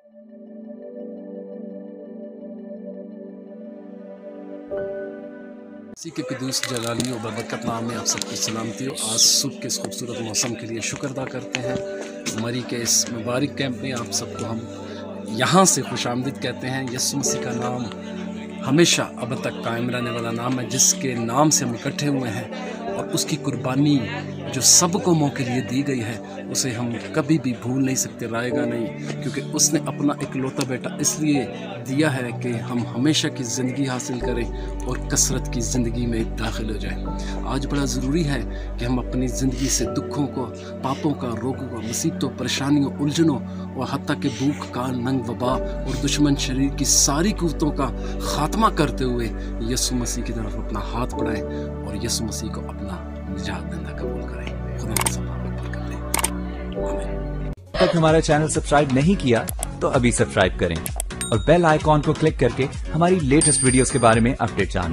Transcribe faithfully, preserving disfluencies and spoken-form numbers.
इसी के कुदूस जलाली और बरकत नाम में आप सबकी सलामती हो। आज सुबह के इस खूबसूरत मौसम के लिए शुक्र अदा करते हैं। मरी के इस मुबारक कैंप में आप सबको हम यहाँ से खुशामदीद कहते हैं। यीशु मसीह का नाम हमेशा अब तक कायम रहने वाला नाम है, जिसके नाम से हम इकट्ठे हुए हैं, और उसकी कुर्बानी जो सबको मौके के लिए दी गई है उसे हम कभी भी भूल नहीं सकते, राएगा नहीं, क्योंकि उसने अपना इकलौता बेटा इसलिए दिया है कि हम हमेशा की ज़िंदगी हासिल करें और कसरत की ज़िंदगी में दाखिल हो जाएं। आज बड़ा ज़रूरी है कि हम अपनी ज़िंदगी से दुखों को, पापों का, रोगों का, मुसीबतों, परेशानियों, उलझनों और हत्ता के भूख, काल, नंग, वबा और दुश्मन शरीर की सारी कुव्वतों का खात्मा करते हुए यीशु मसीह की तरफ अपना हाथ बढ़ाएं और यीशु मसीह को अपना निजात दहिंदा कबूल करें। खुदा सब आप पर कर दे। आमीन। तक हमारा चैनल सब्सक्राइब नहीं किया तो अभी सब्सक्राइब करें और बेल आइकॉन को क्लिक करके हमारी लेटेस्ट वीडियोस के बारे में अपडेट जानें।